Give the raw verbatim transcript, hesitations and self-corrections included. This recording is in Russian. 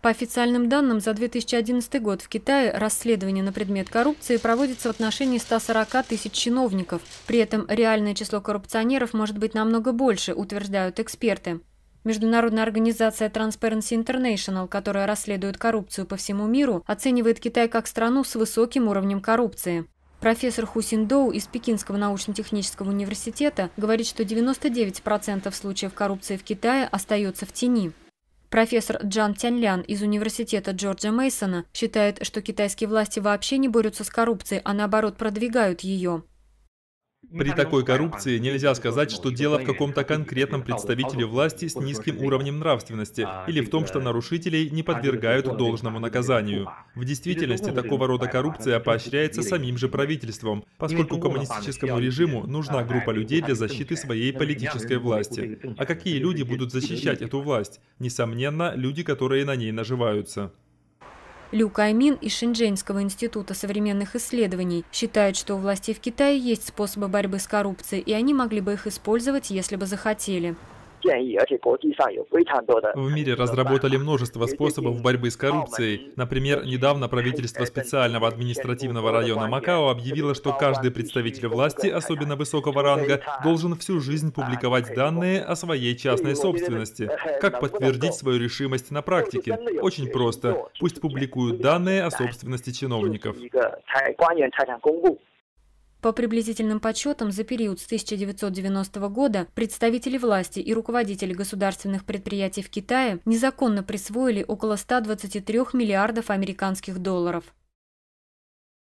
По официальным данным, за две тысячи одиннадцатый год в Китае расследование на предмет коррупции проводится в отношении ста сорока тысяч чиновников. При этом реальное число коррупционеров может быть намного больше, утверждают эксперты. Международная организация Transparency International, которая расследует коррупцию по всему миру, оценивает Китай как страну с высоким уровнем коррупции. Профессор Ху Синдоу из Пекинского научно-технического университета говорит, что девяносто девять процентов случаев коррупции в Китае остается в тени. Профессор Джан Тяньлян из университета Джорджа Мейсона считает, что китайские власти вообще не борются с коррупцией, а наоборот продвигают ее. При такой коррупции нельзя сказать, что дело в каком-то конкретном представителе власти с низким уровнем нравственности или в том, что нарушителей не подвергают должному наказанию. В действительности такого рода коррупция поощряется самим же правительством, поскольку коммунистическому режиму нужна группа людей для защиты своей политической власти. А какие люди будут защищать эту власть? Несомненно, люди, которые на ней наживаются. Лю Каймин из Шэньчжэньского института современных исследований считает, что у властей в Китае есть способы борьбы с коррупцией, и они могли бы их использовать, если бы захотели. В мире разработали множество способов борьбы с коррупцией. Например, недавно правительство специального административного района Макао объявило, что каждый представитель власти, особенно высокого ранга, должен всю жизнь публиковать данные о своей частной собственности. Как подтвердить свою решимость на практике? Очень просто. Пусть публикуют данные о собственности чиновников. По приблизительным подсчетам, за период с тысяча девятьсот девяностого года представители власти и руководители государственных предприятий в Китае незаконно присвоили около ста двадцати трёх миллиардов американских долларов.